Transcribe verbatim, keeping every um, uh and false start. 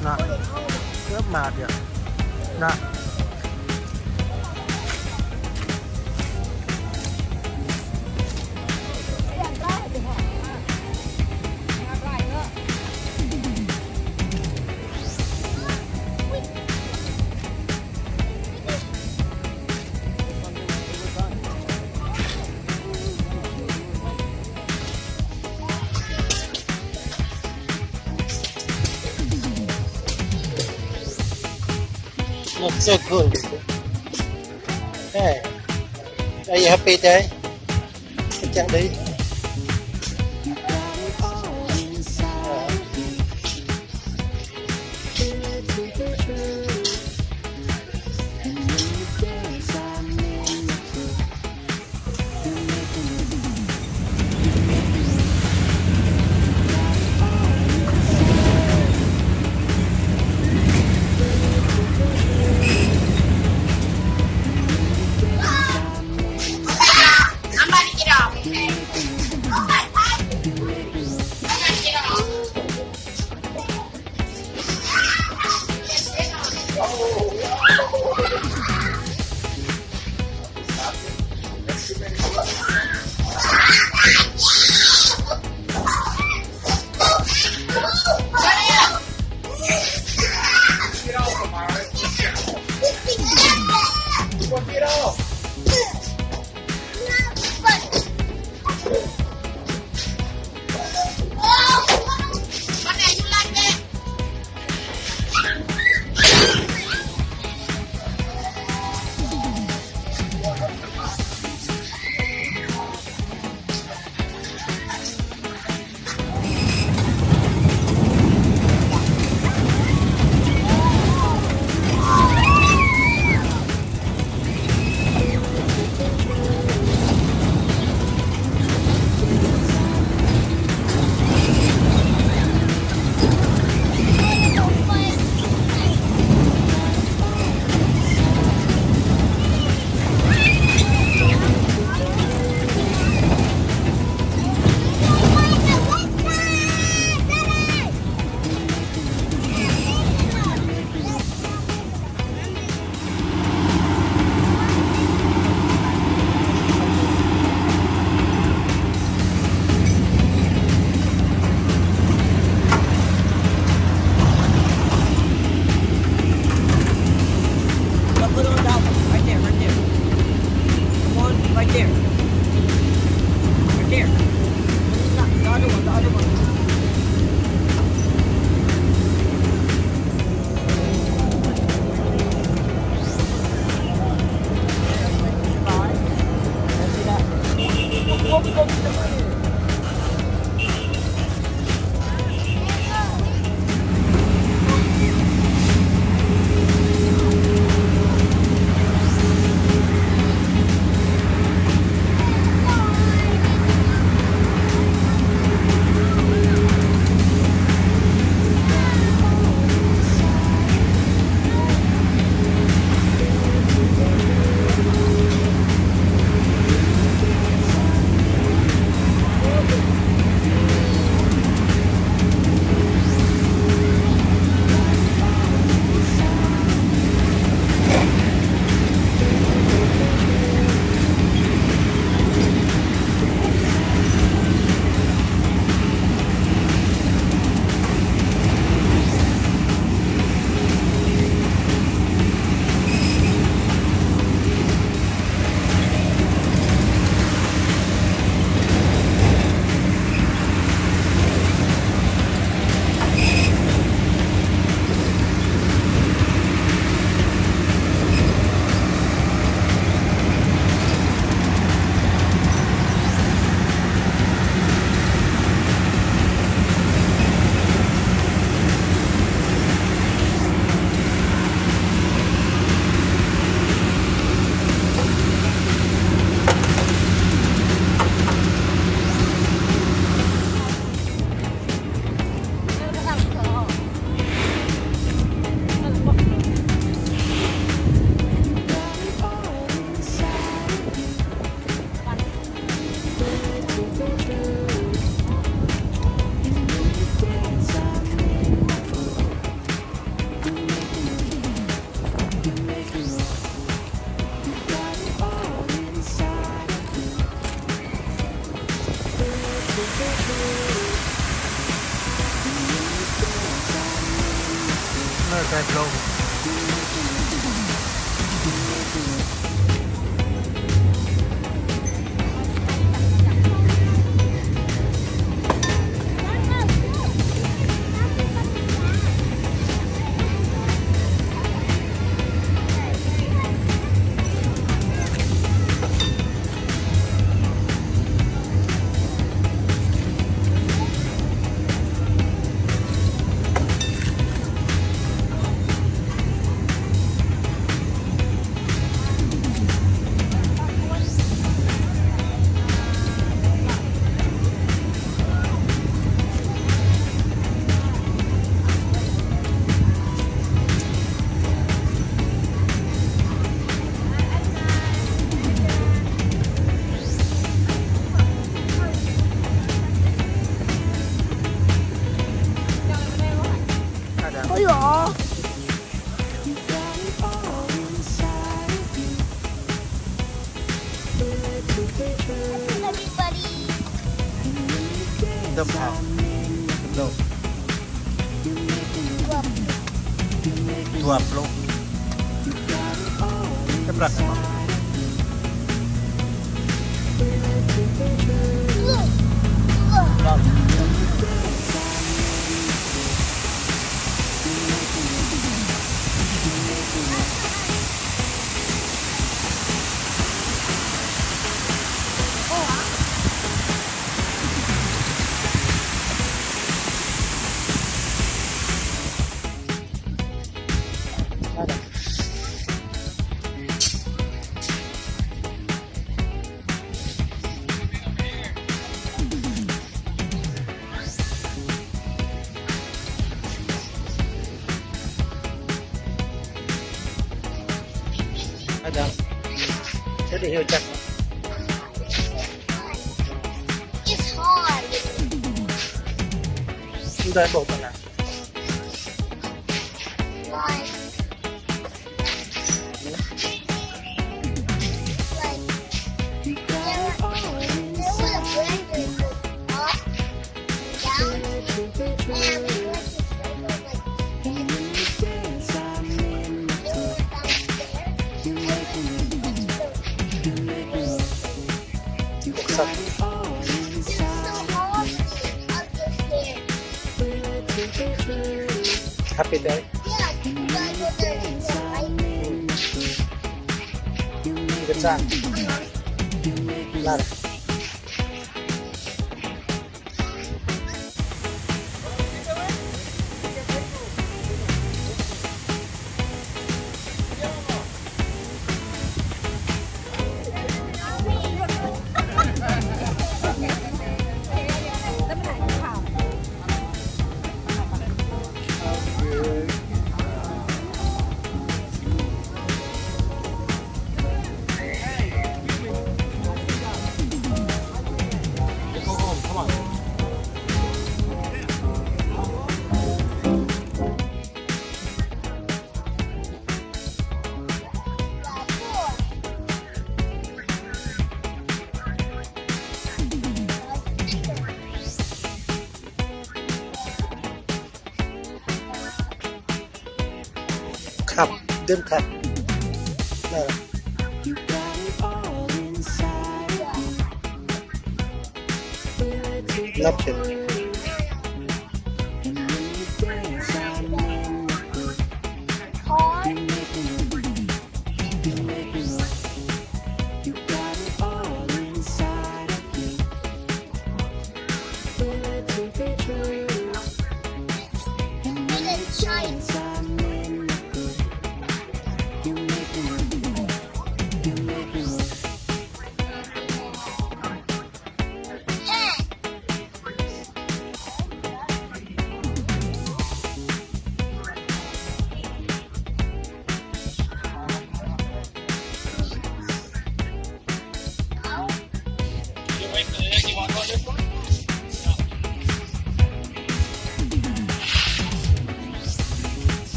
Nah, rất mệt vậy. Nah. Looks so cool. Hey, are you happy today? Chắc đi. อแซนลง哎呦！ đâm vào đầu tuột luôn cái bật mà vâng ada jadi hiu cak It's hard. sudah bawa mana Like, like, there, there was a very, very good up and down, and I was like to circle like this. And they were downstairs. It's so hard up the stairs. happy day Yeah, you guys were there together, right? good time Laraขับเดินขับนั่นแหละนับเข็ม Hard. And then giant